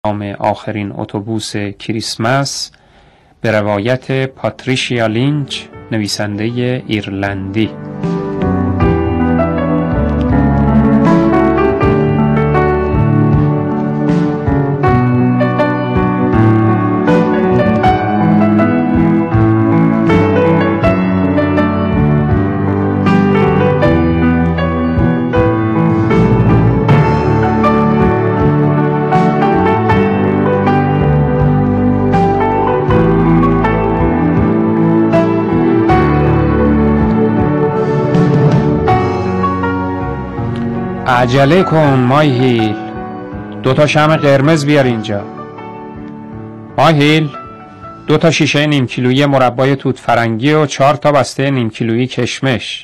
نام آخرین اتوبوس کریسمس به روایت پاتریشیا لینچ، نویسنده ایرلندی. عجله کن مایهیل، 2 شمع قرمز بیار اینجا. مایهیل 2 شیشه نیم کیلویی مربای توت فرنگی و 4 بسته نیم کیلویی کشمش.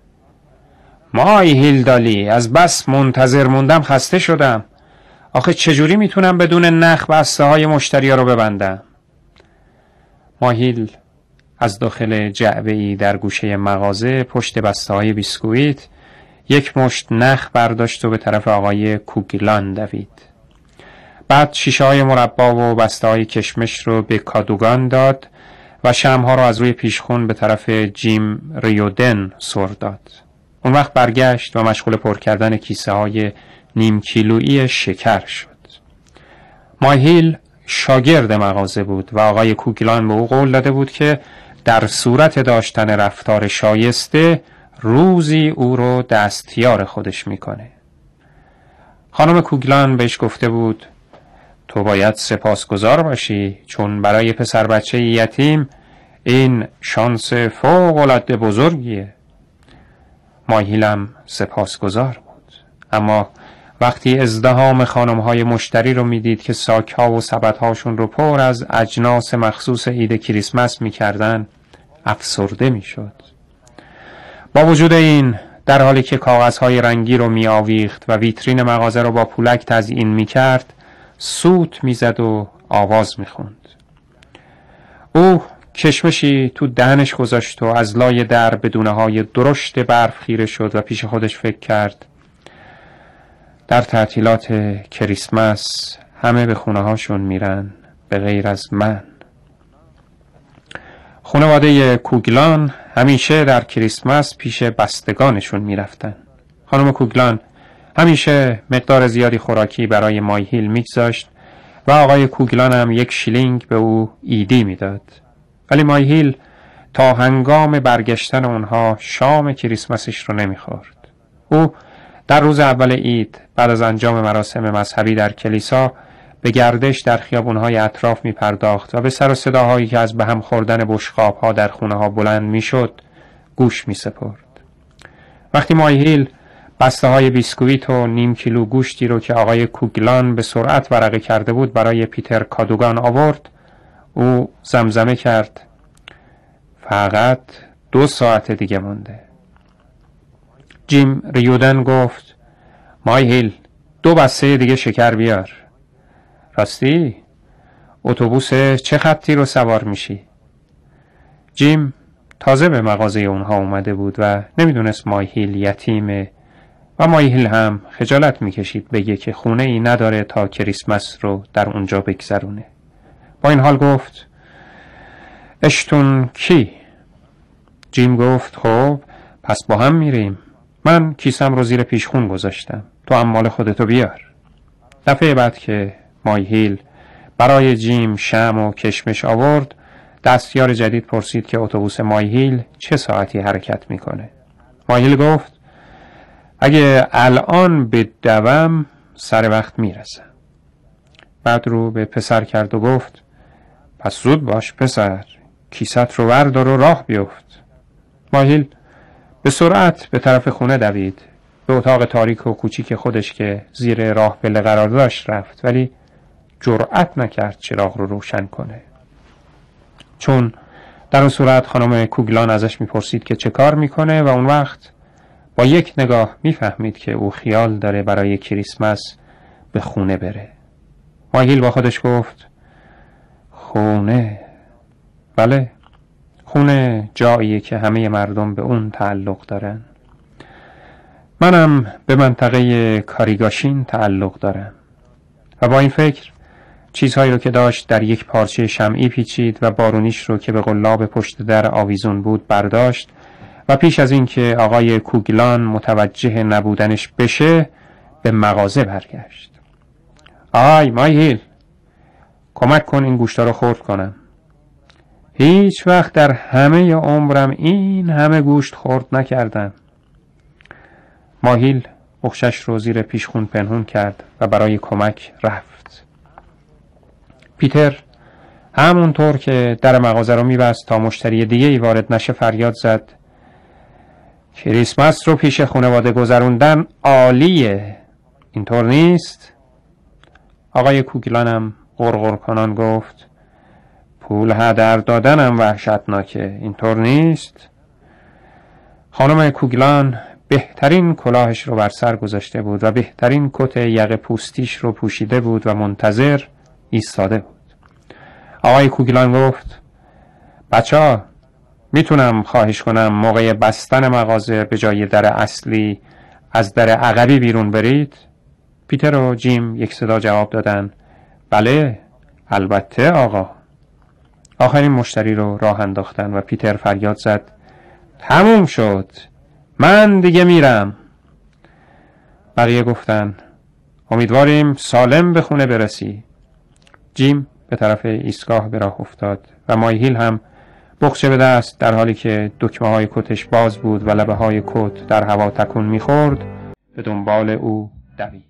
مایهیل دالی، از بس منتظر موندم خسته شدم. آخه چجوری میتونم بدون نخ بسته های مشتری رو ببندم؟ مایهیل از داخل جعبه‌ای در گوشه مغازه پشت بسته های بیسکویت یک مشت نخ برداشت و به طرف آقای کوگلان دوید. بعد شیشه های مربا و بسته های کشمش رو به کادوگان داد و شمعها رو از روی پیشخون به طرف جیم ریودن سر داد. اون وقت برگشت و مشغول پر کردن کیسه های نیم کیلویی شکر شد. مایهیل شاگرد مغازه بود و آقای کوگلان به او قول داده بود که در صورت داشتن رفتار شایسته روزی او رو دستیار خودش میکنه. خانم کوگلان بهش گفته بود تو باید سپاسگزار باشی، چون برای پسر بچه یتیم این شانس فوق العاده بزرگیه. مایهیلم سپاسگزار بود، اما وقتی ازدحام خانم‌های مشتری رو میدید که ساک‌ها و سبدهاشون رو پر از اجناس مخصوص عید کریسمس میکردن افسرده میشد. با وجود این، در حالی که کاغذهای رنگی رو می آویخت و ویترین مغازه رو با پولک تزیین می کرد، سوت می زد و آواز می خوند. او کشمشی تو دهنش گذاشت و از لای در به دونه‌های درشت برف خیره شد و پیش خودش فکر کرد در تعطیلات کریسمس همه به خونه هاشون میرن به غیر از من. خانواده کوگلان همیشه در کریسمس پیش بستگانشون میرفتن. خانم کوگلان همیشه مقدار زیادی خوراکی برای مایهیل میگذاشت و آقای کوگلان هم 1 شیلینگ به او ایدی میداد. ولی مایهیل تا هنگام برگشتن اونها شام کریسمسش رو نمیخورد. او در روز اول عید بعد از انجام مراسم مذهبی در کلیسا به گردش در خیابون‌های اطراف می پرداخت و به سر و صداهایی که از به هم خوردن بشقاب‌ها در خونه‌ها بلند می‌شد گوش می‌سپرد. وقتی مایهیل بسته‌های بیسکویت و نیم کیلو گوشتی رو که آقای کوگلان به سرعت ورقه کرده بود برای پیتر کادوگان آورد، او زمزمه کرد فقط 2 ساعت دیگه مونده. جیم ریودن گفت مایهیل 2 بسته دیگه شکر بیار. راستی؟ اتوبوس چه خطی رو سوار میشی؟ جیم تازه به مغازه اونها اومده بود و نمیدونست مایهیل یتیمه و مایهیل هم خجالت میکشید بگه که خونه ای نداره تا کریسمس رو در اونجا بگذرونه. با این حال گفت اشتون کی؟ جیم گفت خب پس با هم میریم. من کیسم رو زیر پیشخون گذاشتم، تو هم مال خودتو بیار. دفعه بعد که مایهیل برای جیم شمع و کشمش آورد، دستیار جدید پرسید که اتوبوس مایهیل چه ساعتی حرکت میکنه. مایهیل گفت اگه الان بدوم سر وقت میرسم. بعد رو به پسر کرد و گفت پس زود باش پسر، کیست رو وردار و راه بیفت. مایهیل به سرعت به طرف خونه دوید. به اتاق تاریک و کوچیک خودش که زیر راه پله قرار داشت رفت، ولی جرأت نکرد چراغ رو روشن کنه، چون در اون صورت خانم کوگلان ازش میپرسید که چه کار میکنه و اون وقت با یک نگاه میفهمید که او خیال داره برای کریسمس به خونه بره. مایهیل با خودش گفت خونه؟ بله، خونه جاییه که همه مردم به اون تعلق دارن. منم به منطقه کاریگاشین تعلق دارم و با این فکر چیزهایی رو که داشت در یک پارچه شمعی پیچید و بارونیش رو که به قلاب پشت در آویزون بود برداشت و پیش از این که آقای کوگلان متوجه نبودنش بشه به مغازه برگشت. آی مایهیل، کمک کن این گوشتا رو خرد کنم. هیچ وقت در همه عمرم این همه گوشت خرد نکردم. مایهیل بخشش رو زیر پیشخون پنهون کرد و برای کمک رفت. پیتر همونطور که در مغازه رو می‌بست تا مشتری دیگه‌ای وارد نشه فریاد زد: کریسمس رو پیش خانواده گذروندن عالیه، اینطور نیست؟ آقای کوگلانم غرغر کنان گفت: پول هدر دادنم وحشتناکه، اینطور نیست؟ خانم کوگلان بهترین کلاهش رو بر سر گذاشته بود و بهترین کت یقه پوستیش رو پوشیده بود و منتظر ایستاده بود. آقای کوگلان گفت: بچه‌ها، میتونم خواهش کنم موقع بستن مغازه به جای در اصلی از در عقبی بیرون برید؟ پیتر و جیم یک صدا جواب دادن: بله، البته آقا. آخرین مشتری رو راه انداختن و پیتر فریاد زد: تموم شد، من دیگه میرم. بقیه گفتن: امیدواریم سالم به خونه برسی. جیم به طرف ایستگاه به راه افتاد و مایهیل هم بخچه به دست در حالی که دکمه های کتش باز بود و لبه های کت در هوا تکون میخورد به دنبال او دوید.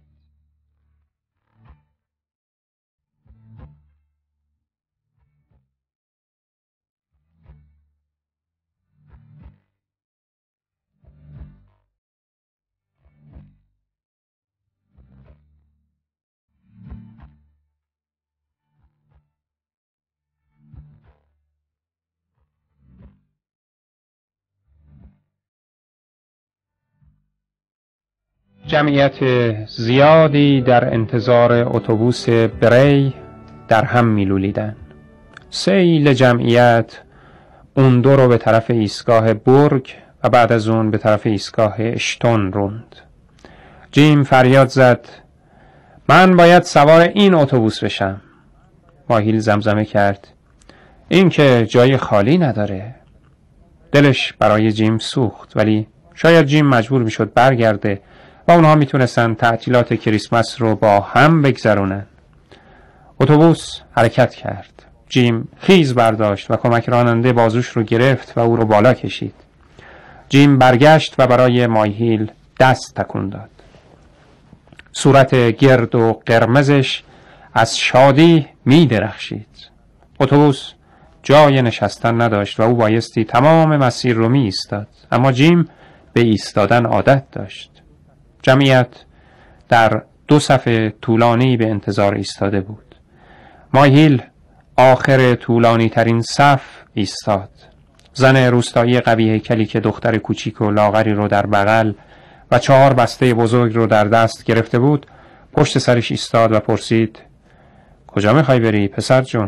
جمعیت زیادی در انتظار اتوبوس بری در هم میلولیدن. سیل جمعیت اون دو رو به طرف ایستگاه بورگ و بعد از اون به طرف ایستگاه اشتون روند. جیم فریاد زد: من باید سوار این اتوبوس بشم. مایهیل زمزمه کرد: این که جای خالی نداره. دلش برای جیم سوخت، ولی شاید جیم مجبور میشد برگرده و اونها میتونستن تعطیلات کریسمس رو با هم بگذرونن. اتوبوس حرکت کرد. جیم خیز برداشت و کمک راننده بازوش رو گرفت و او رو بالا کشید. جیم برگشت و برای مایهیل دست تکون داد. صورت گرد و قرمزش از شادی می درخشید. اتوبوس جای نشستن نداشت و او بایستی تمام مسیر رو می ایستاد، اما جیم به ایستادن عادت داشت. جمعیت در دو صف طولانی به انتظار ایستاده بود. مایهیل آخر طولانی ترین صف ایستاد. زن روستایی قوی هیکلی که دختر کوچیک و لاغری رو در بغل و 4 بسته بزرگ رو در دست گرفته بود پشت سرش ایستاد و پرسید: کجا میخوای بری پسر جون؟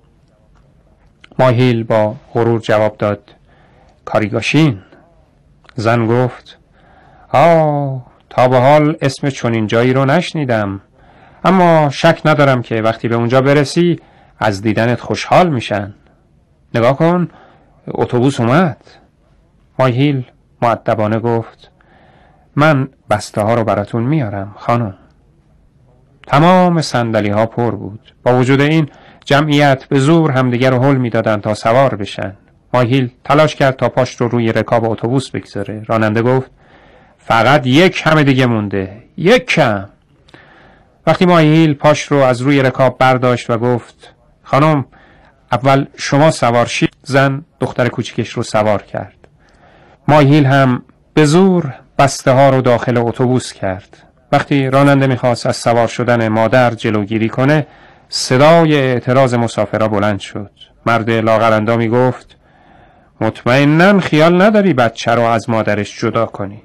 مایهیل با غرور جواب داد: کاریگاشین. زن گفت: تا به حال اسم چنین جایی رو نشنیدم، اما شک ندارم که وقتی به اونجا برسی از دیدنت خوشحال میشن. نگاه کن، اتوبوس اومد. مایهیل مؤدبانه گفت: من بسته ها رو براتون میارم خانم. تمام صندلی ها پر بود. با وجود این جمعیت به زور همدیگر رو هل میدادن تا سوار بشن. مایهیل تلاش کرد تا پاش رو روی رکاب اتوبوس بگذاره. راننده گفت: فقط یک کم دیگه مونده، یک کم. وقتی مایهیل پاش رو از روی رکاب برداشت و گفت: خانم اول شما سوار شید، زن دختر کوچیکش رو سوار کرد. مایهیل هم به زور بسته ها رو داخل اتوبوس کرد. وقتی راننده میخواست از سوار شدن مادر جلوگیری کنه صدای اعتراض مسافرها بلند شد. مرد لاغرندامی گفت: مطمئناً خیال نداری بچه رو از مادرش جدا کنی.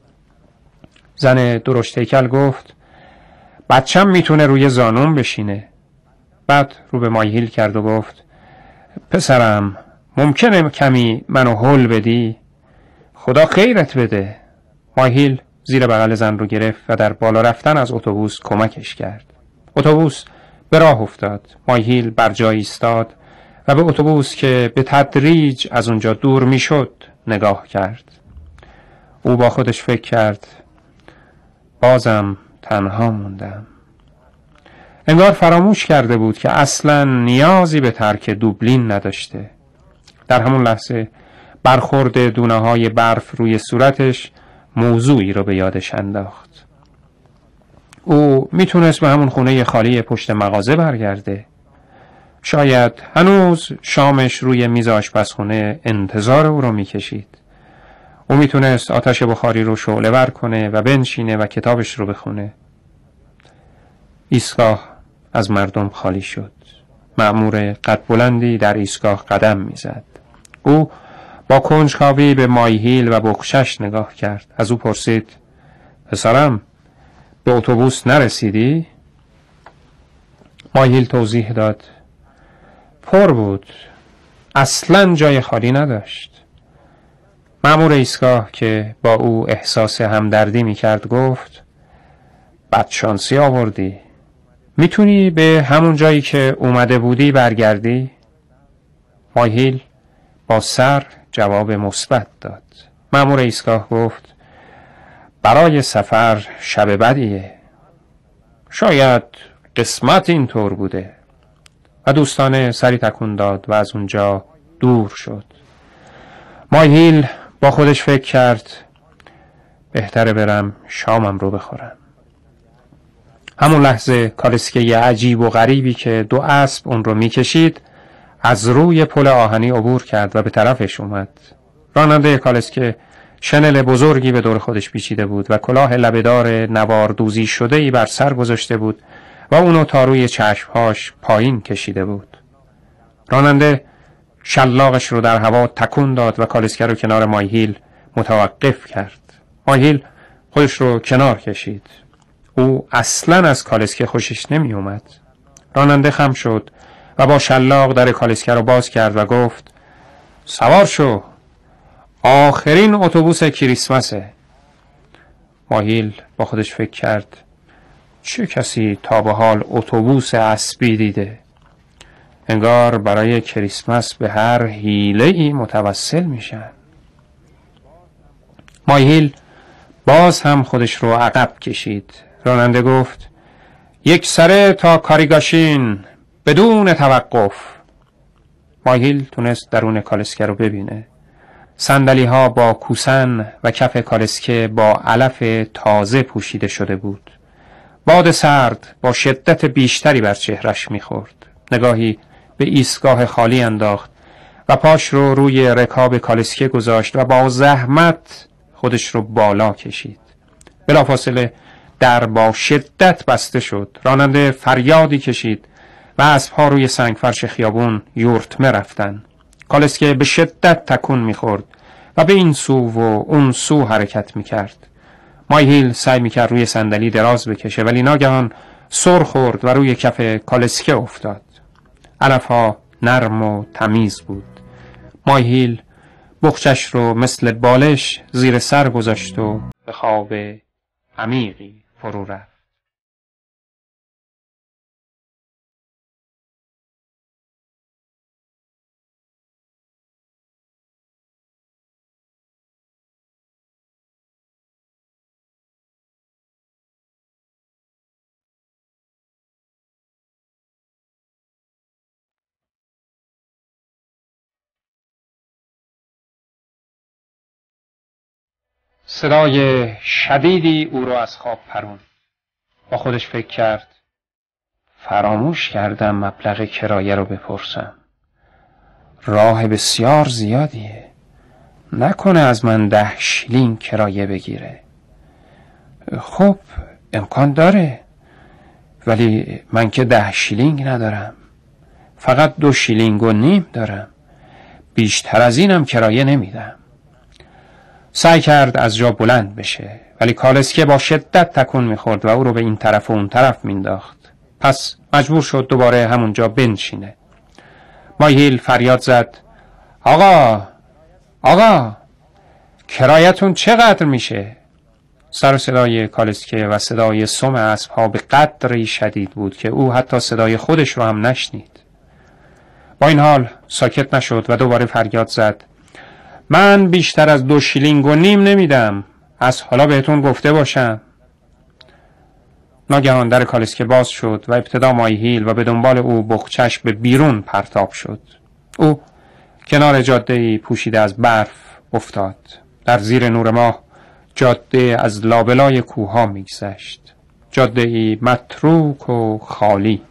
زن درشت هیکل گفت: بچم میتونه روی زانوم بشینه. بعد رو به مایهیل کرد و گفت: پسرم ممکنه کمی منو هل بدی؟ خدا خیرت بده. مایهیل زیر بغل زن رو گرفت و در بالا رفتن از اتوبوس کمکش کرد. اتوبوس به راه افتاد. مایهیل بر جای ایستاد و به اتوبوس که به تدریج از اونجا دور میشد نگاه کرد. او با خودش فکر کرد بازم تنها موندم. انگار فراموش کرده بود که اصلا نیازی به ترک دوبلین نداشته. در همون لحظه برخورد دونه‌های برف روی صورتش موضوعی رو به یادش انداخت. او میتونست به همون خونه خالی پشت مغازه برگرده. شاید هنوز شامش روی میز آشپزخونه انتظار او رو میکشید. او میتونست آتش بخاری رو شعله ور کنه و بنشینه و کتابش رو بخونه. ایستگاه از مردم خالی شد. مأمور قد بلندی در ایستگاه قدم میزد. او با کنجکاوی به مایهیل و بخشش نگاه کرد. از او پرسید پسرم به اتوبوس نرسیدی؟ مایهیل توضیح داد پر بود. اصلا جای خالی نداشت. مأمور ایستگاه که با او احساس همدردی میکرد گفت بدشانسی آوردی. میتونی به همون جایی که اومده بودی برگردی؟ مایهیل با سر جواب مثبت داد. مأمور ایستگاه گفت برای سفر شب بدیه. شاید قسمت اینطور بوده. و دوستانه سری تکون داد و از اونجا دور شد. مایهیل با خودش فکر کرد بهتره برم شامم رو بخورم. همون لحظه کالسکه عجیب و غریبی که دو اسب اون رو میکشید از روی پل آهنی عبور کرد و به طرفش اومد. راننده کالسکه شنل بزرگی به دور خودش پیچیده بود و کلاه لبه‌دار نواردوزی شده‌ای بر سر گذاشته بود و اونو تا روی چشمهاش پایین کشیده بود. راننده شلاقش رو در هوا تکون داد و کالسکه رو کنار مایهیل متوقف کرد. مایهیل خودش رو کنار کشید. او اصلاً از کالسکه خوشش نمی اومد. راننده خم شد و با شلاق در کالسکه رو باز کرد و گفت سوار شو. آخرین اتوبوس کریسمسه. مایهیل با خودش فکر کرد چه کسی تا به حال اتوبوس اسبی دیده؟ انگار برای کریسمس به هر حیله‌ای متوسل میشن. مایهیل باز هم خودش رو عقب کشید. راننده گفت یک سره تا کاریگاشین بدون توقف. مایهیل تونست درون کالسکه رو ببینه. صندلی ها با کوسن و کف کالسکه با علف تازه پوشیده شده بود. باد سرد با شدت بیشتری بر چهرش میخورد. نگاهی به ایستگاه خالی انداخت و پاش رو روی رکاب کالسکه گذاشت و با زحمت خودش رو بالا کشید. بلافاصله در با شدت بسته شد. راننده فریادی کشید و اسب‌ها روی سنگفرش خیابون یورتمه رفتن. کالسکه به شدت تکون میخورد و به این سو و اون سو حرکت میکرد. مایهیل سعی میکرد روی صندلی دراز بکشه ولی ناگهان سر خورد و روی کف کالسکه افتاد. علفها نرم و تمیز بود. مایهیل بخچش رو مثل بالش زیر سر گذاشت و به خواب عمیقی فرو رفت. صدای شدیدی او را از خواب پرون. با خودش فکر کرد فراموش کردم مبلغ کرایه رو بپرسم. راه بسیار زیادیه. نکنه از من 10 شیلینگ کرایه بگیره. خب امکان داره ولی من که 10 شیلینگ ندارم. فقط 2 شیلینگ و نیم دارم. بیشتر از اینم کرایه نمیدم. سعی کرد از جا بلند بشه ولی کالسکه با شدت تکون میخورد و او رو به این طرف و اون طرف مینداخت. پس مجبور شد دوباره همونجا بنشینه. مایهیل فریاد زد آقا کرایتون چقدر میشه؟ سر صدای کالسکه و صدای سم اسب‌ها به قدری شدید بود که او حتی صدای خودش رو هم نشنید. با این حال ساکت نشد و دوباره فریاد زد: من بیشتر از 2.5 شیلینگ نمیدم. از حالا بهتون گفته باشم. ناگهان در کالسکه باز شد و ابتدا مایهیل و به دنبال او بخچش به بیرون پرتاب شد. او کنار جاده‌ای پوشیده از برف افتاد. در زیر نور ماه جاده از لابلای کوه‌ها می‌گذشت. جاده‌ای متروک و خالی.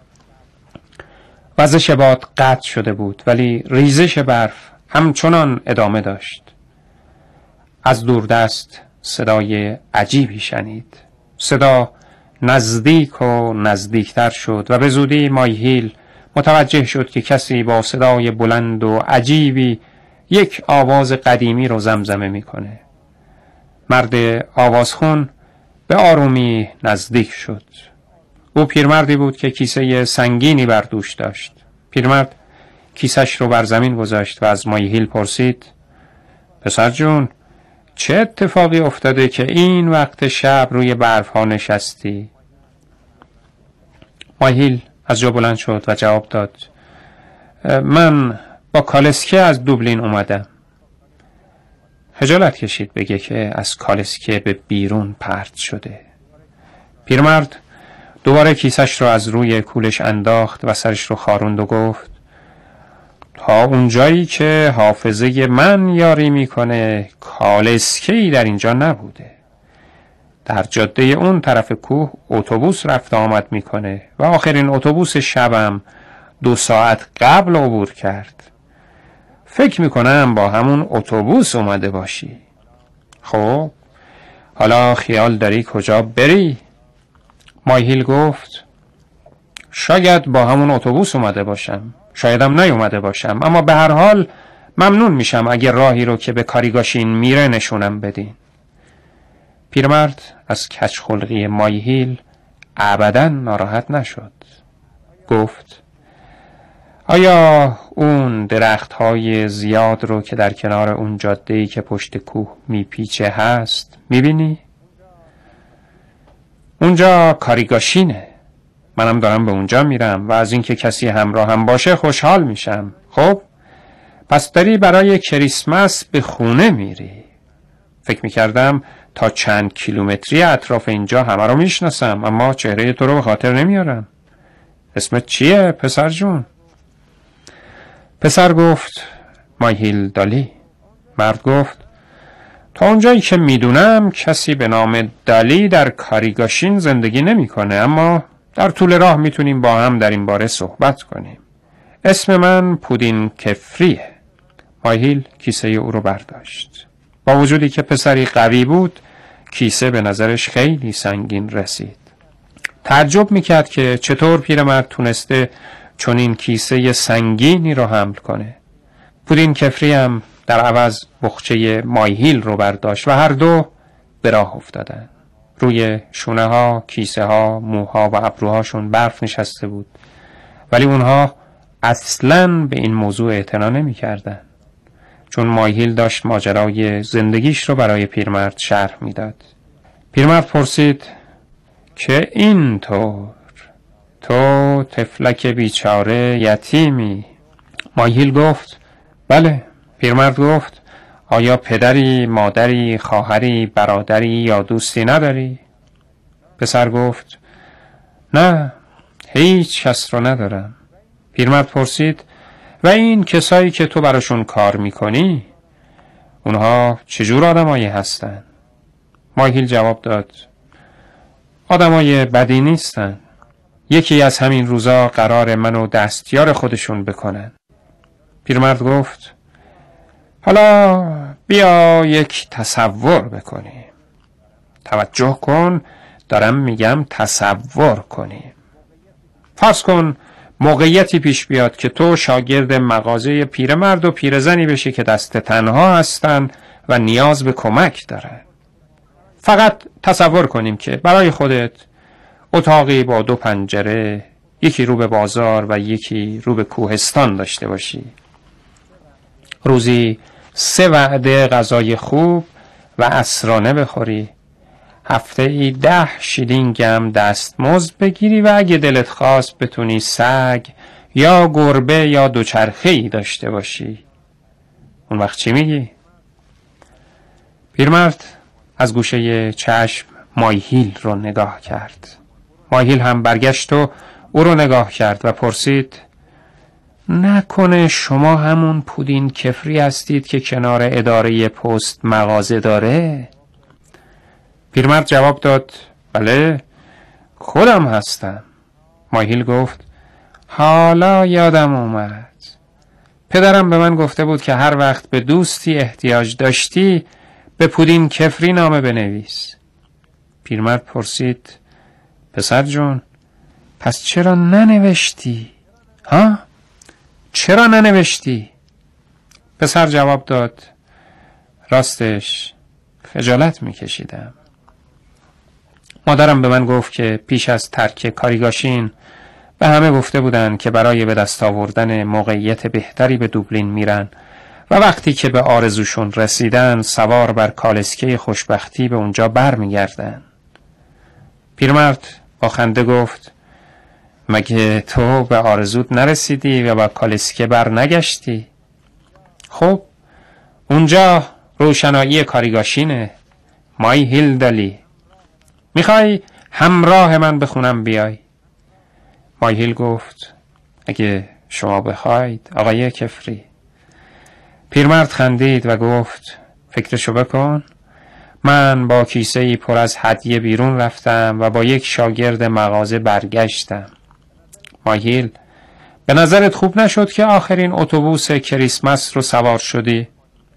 وزش باد قطع شده بود ولی ریزش برف همچنان ادامه داشت. از دوردست صدای عجیبی شنید. صدا نزدیک و نزدیکتر شد و به زودی مایهیل متوجه شد که کسی با صدای بلند و عجیبی یک آواز قدیمی رو زمزمه میکنه. مرد آوازخون به آرومی نزدیک شد. او پیرمردی بود که کیسه سنگینی بر دوش داشت. پیرمرد کیسش رو بر زمین گذاشت و از مایهیل پرسید: پسر جون، چه اتفاقی افتاده که این وقت شب روی برف ها نشستی؟ مایهیل از جا بلند شد و جواب داد: من با کالسکه از دوبلین اومدم. خجالت کشید بگه که از کالسکه به بیرون پرت شده. پیرمرد دوباره کیسش رو از روی کولش انداخت و سرش رو خاروند و گفت: تا اونجایی که حافظه من یاری میکنه کالسکه‌ای در اینجا نبوده. در جاده اون طرف کوه اتوبوس رفت آمد میکنه و آخرین اتوبوس شبم 2 ساعت قبل عبور کرد. فکر میکنم با همون اتوبوس اومده باشی. خب حالا خیال داری کجا بری؟ مایهیل گفت: شاید با همون اتوبوس اومده باشم، شایدم نیومده باشم، اما به هر حال ممنون میشم اگه راهی رو که به کاریگاشین میره نشونم بدین. پیرمرد از کجخلقی مایهیل ابداً ناراحت نشد. گفت: آیا اون درخت‌های زیاد رو که در کنار اون جاده‌ای که پشت کوه میپیچه هست میبینی؟ اونجا کاریگاشینه. منم دارم به اونجا میرم و از اینکه کسی همراه هم باشه خوشحال میشم. خب پس داری برای کریسمس به خونه میری. فکر میکردم تا چند کیلومتری اطراف اینجا همه رو میشناسم، اما چهره تو رو به خاطر نمیارم. اسمت چیه پسر جون؟ پسر گفت: مایهیل دالی. مرد گفت: تا اونجایی که میدونم کسی به نام دالی در کاریگاشین زندگی نمیکنه، اما در طول راه میتونیم با هم در این باره صحبت کنیم. اسم من پودین کفریه. مایهیل کیسه او رو برداشت. با وجودی که پسری قوی بود، کیسه به نظرش خیلی سنگین رسید. تعجب میکرد که چطور پیرمرد تونسته چنین کیسه سنگینی رو حمل کنه. پودین کفری هم در عوض بخچه مایهیل رو برداشت و هر دو به راه افتادن. روی شونه ها، کیسه ها، موها و ابروهاشون برف نشسته بود، ولی اونها اصلاً به این موضوع اعتنا نمی کردن، چون مایهیل داشت ماجرای زندگیش رو برای پیرمرد شرح میداد. پیرمرد پرسید که اینطور تو طفلک بیچاره یتیمی؟ مایهیل گفت: بله. پیرمرد گفت: آیا پدری، مادری، خواهری، برادری یا دوستی نداری؟ پسر گفت: نه، هیچ کس رو ندارم. پیرمرد پرسید: و این کسایی که تو براشون کار میکنی، اونها چجور آدمایی هستن؟ مایهیل جواب داد: آدمای بدی نیستن. یکی از همین روزا قرار منو دستیار خودشون بکنن. پیرمرد گفت: حالا بیا یک تصور بکنیم. توجه کن، دارم میگم تصور کنیم. فرض کن موقعیتی پیش بیاد که تو شاگرد مغازه پیرمرد و پیرزنی بشی که دست تنها هستن و نیاز به کمک دارن. فقط تصور کنیم که برای خودت اتاقی با 2 پنجره، یکی رو به بازار و یکی رو به کوهستان داشته باشی. روزی 3 وعده غذای خوب و عصرانه بخوری هفته ای 10 شیلینگم دستمزد بگیری و اگه دلت خواست بتونی سگ یا گربه یا دوچرخه ای داشته باشی. اون وقت چی میگی؟ پیرمرد از گوشه چشم مایهیل رو نگاه کرد. مایهیل هم برگشت و او رو نگاه کرد و پرسید: نکنه شما همون پودین کفری هستید که کنار اداره پست مغازه داره؟ پیرمرد جواب داد: بله، خودم هستم. مایهیل گفت: حالا یادم اومد. پدرم به من گفته بود که هر وقت به دوستی احتیاج داشتی به پودین کفری نامه بنویس. پیرمرد پرسید: پسر جون، پس چرا ننوشتی؟ ها؟ چرا ننوشتی؟ پسر جواب داد: راستش خجالت میکشیدم. مادرم به من گفت که پیش از ترک کاریگاشین به همه گفته بودن که برای به دست آوردن موقعیت بهتری به دوبلین میرن و وقتی که به آرزوشون رسیدن سوار بر کالسکه خوشبختی به اونجا بر میگردن. پیرمرد با خنده گفت: مگه تو به آرزوت نرسیدی و با کالسکه بر نگشتی؟ خب اونجا روشنایی کاریگاشینه. مایهیل دالی، میخوای همراه من بخونم بیای؟ مایهیل گفت: اگه شما بخواید آقای کفری. پیرمرد خندید و گفت: فکرشو بکن. من با کیسه‌ای پر از هدیه بیرون رفتم و با یک شاگرد مغازه برگشتم. مایهیل، به نظرت خوب نشد که آخرین اتوبوس کریسمس رو سوار شدی؟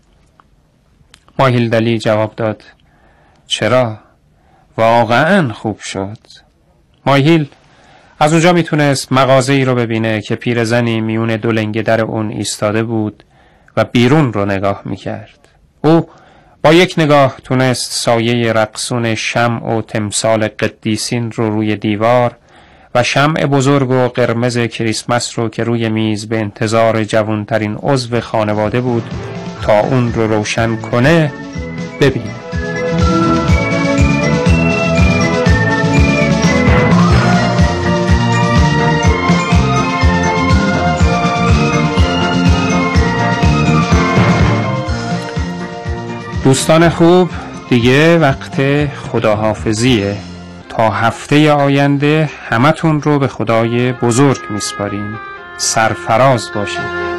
مایهیل دلی جواب داد: چرا؟ واقعاً خوب شد. مایهیل از اونجا میتونست مغازه‌ای رو ببینه که پیرزنی میون دو لنگه در اون ایستاده بود و بیرون رو نگاه میکرد. او با یک نگاه تونست سایه رقصون شمع و تمثال قدیسین رو روی دیوار و شمع بزرگ و قرمز کریسمس رو که روی میز به انتظار جوانترین عضو خانواده بود تا اون رو روشن کنه ببینه. دوستان خوب، دیگه وقت خداحافظیه. تا هفته آینده همتون رو به خدای بزرگ میسپاریم. سرفراز باشید.